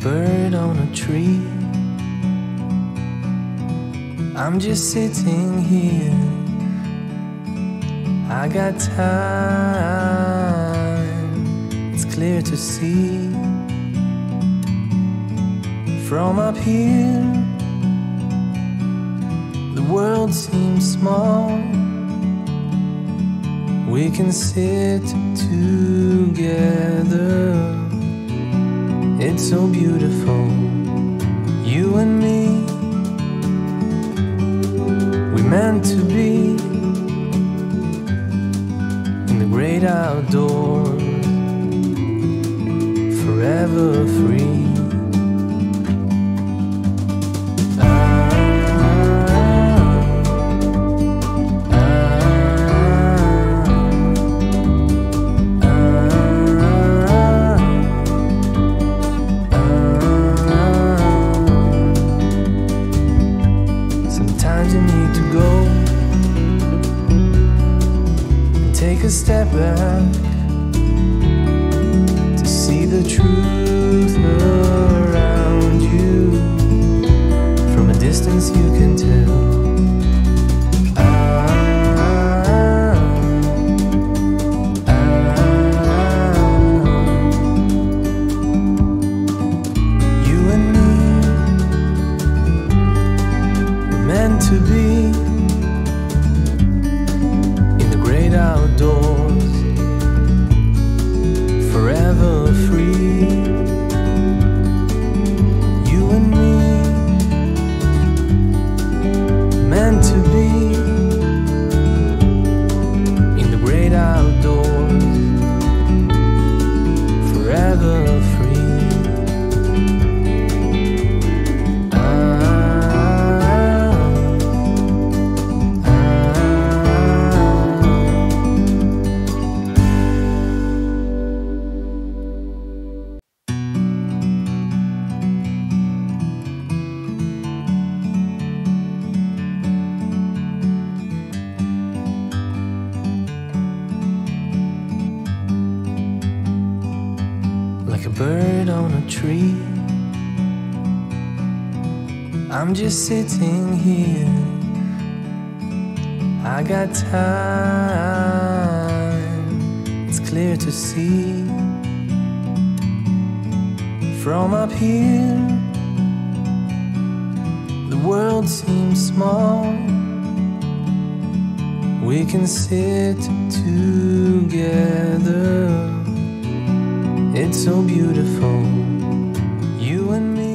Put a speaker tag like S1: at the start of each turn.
S1: bird on a tree. I'm just sitting here. I got time, it's clear to see. From up here, the world seems small. We can sit together. It's so beautiful, you and me. We meant to be in the great outdoors, forever free. Sometimes you need to go and take a step back to see the truth around you. From a distance you can tell. You and me were meant to be in the great outdoors, forever free. You and me, meant to be in the great outdoors, forever free. Like a bird on a tree, I'm just sitting here. I got time, it's clear to see. From up here, the world seems small. We can sit together. It's so beautiful, you and me.